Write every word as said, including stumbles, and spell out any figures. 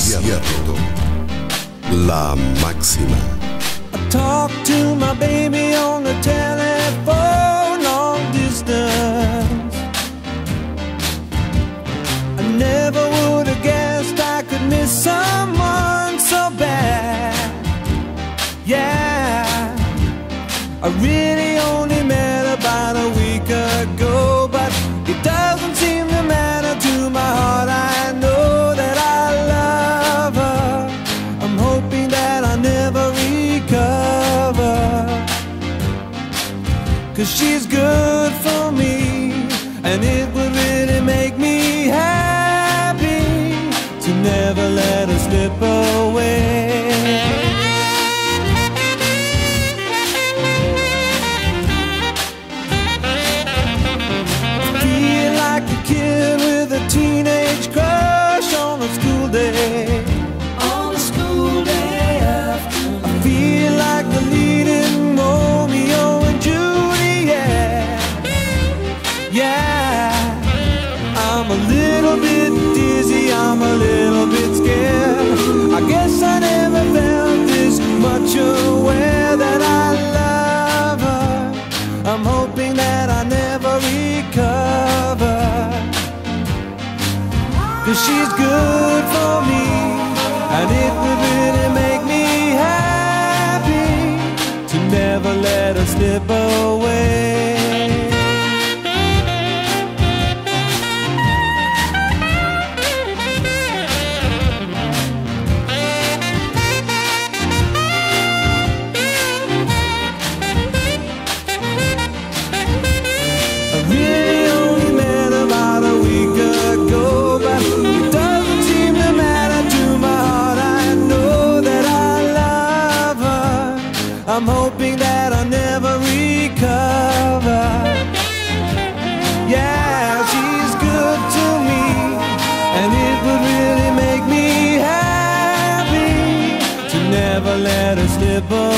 Desierto, la máxima. I talk to my baby on the telephone long distance. I never would have guessed I could miss someone so bad. Yeah, I really only met about a week ago, but it doesn't seem to matter to my heart. I know that I love her. I'm hoping that I never recover, 'cause she's good for me, and it would really make me happy to never let her slip away. Teenage crush on a school day. On a school day afternoon. I feel like the leading Romeo and Juliet. Yeah, I'm a little bit dizzy, I'm a little bit scared. I guess I never felt this much aware that I love her. I'm hoping that I never recover, 'cause she's good for me, and it would really make me happy to never let her slip away. I really only met about a week ago, but it doesn't seem to matter to my heart. I know that I love her. I'm hoping that I never recover. Yeah, she's good to me, and it would really make me happy to never let her slip away.